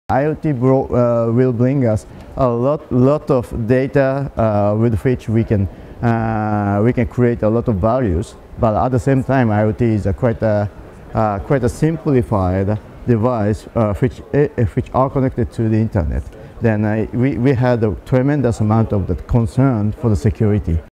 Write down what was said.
IoT will bring us a lot of data with which we can create a lot of values. But at the same time, IoT is quite a simplified device which are connected to the internet. Then we had a tremendous amount of that concern for the security.